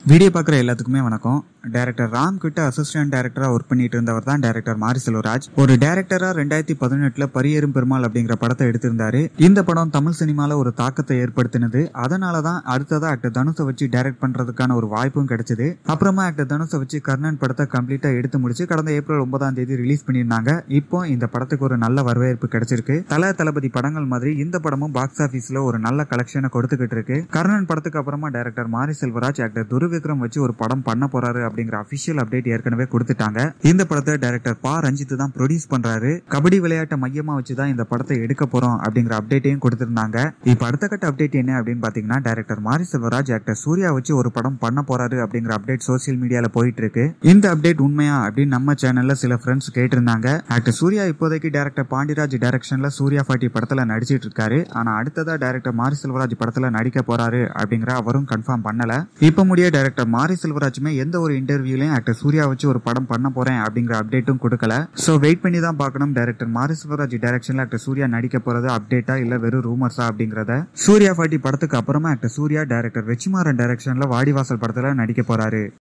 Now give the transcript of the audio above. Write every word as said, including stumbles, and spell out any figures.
Video பார்க்குற எல்லாத்துக்குமே வணக்கம். டைரக்டர் ராம் கிட்ட அசிஸ்டன்ட் டைரக்டரா ஒர்க் பண்ணிட்டு இருந்தவர் தான் டைரக்டர் மாரி செல்வராஜ். ஒரு டைரக்டரா ரெண்டாயிரத்தி பதினெட்டுல பரியேறும் பெருமாள் அப்படிங்கிற படத்தை எடுத்திருந்தாரு. இந்த படம் தமிழ் சினிமால ஒரு தாக்கத்தை ஏற்படுத்தினது. அதனாலதான் அடுத்ததா ஆக்டர் தனுஷை வச்சு டைரக்ட் பண்றதுக்கான ஒரு வாய்ப்பும் கிடைச்சது. அப்புறமா ஆக்டர் தனுஷை வச்சு கர்ணன் படத்தை கம்ப்ளீட்டா எடுத்து முடிச்சு கடந்த ஏப்ரல் ஒன்பதாம் தேதி ரிலீஸ் பண்ணியிருந்தாங்க. இப்போ இந்த படத்துக்கு ஒரு நல்ல வரவேற்பு கிடைச்சிருக்கு. தல தளபதி படங்கள் மாதிரி இந்த படமும் பாக்ஸ் ஆபீஸ்ல ஒரு நல்ல கலெக்ஷனை கொடுத்துக்கிட்டு இருக்கு. கர்ணன் படத்துக்கு அப்புறமா டைரக்டர் மாரி செல்வராஜ் ஆக்டர் துருவ விக்ரம் வச்சு ஒரு படம் பண்ண போறாரு அப்படிங்கிற அபிஷியல் அப்டேட் ஏற்கனவே கொடுத்துட்டாங்க. இந்த படத்தை டைரக்டர் பா ரஞ்சித் தான் ப்ரொடியூஸ் பண்றாரு. கபடி விளையாட்டை மையமா வச்சுதான் இந்த படத்தை எடுக்க போறோம் அப்படிங்கிற அப்டேட்டையும் கொடுத்திருந்தாங்க. இப்ப அடுத்த கட்ட அப்டேட் என்ன அப்படின்னு பாத்தீங்கன்னா, டைரக்டர் மாரி செல்வராஜ் ஆக்டர் சூர்யா வச்சு ஒரு படம் பண்ண போறாரு அப்படிங்கிற அப்டேட் சோசியல் மீடியால போயிட்டு இருக்கு. இந்த அப்டேட் உண்மையா அப்படின்னு நம்ம சேனல்ல சில ஃப்ரெண்ட்ஸ் கேட்டிருந்தாங்க. ஆக்டர் சூர்யா இப்போதைக்கு டைரக்டர் பாண்டிராஜ் டைரக்ஷன்ல சூர்யா பாட்டி படத்துல நடிச்சிட்டு இருக்காரு. ஆனா அடுத்ததா டைரக்டர் மாரி செல்வராஜ் படத்துல நடிக்க போறாரு அப்படிங்கிற அவரும் கன்ஃபார்ம் பண்ணல. இப்ப முடிய டைரக்டர் மாரி செல்வராஜுமே எந்த ஒரு இன்டர்வியூலையும் ஆக்டர் சூர்யா வச்சு ஒரு படம் பண்ண போறேன் அப்படிங்கிற அப்டேட்டும் கொடுக்கல. சோ வெயிட் பண்ணி தான் பார்க்கணும் டைரக்டர் மாரி செல்வராஜ் டைரக்ஷன்ல ஆக்டர் சூர்யா நடிக்க போறது அப்டேட்டா இல்ல வெறும் ரூமர்ஸா அப்படிங்கறத. சூர்யா பாட்டி படத்துக்கு அப்புறமா ஆக்டர் சூர்யா டைரக்டர் வெற்றிமாறன் டைரக்ஷன்ல வாடிவாசல் படத்துல நடிக்க போறாரு.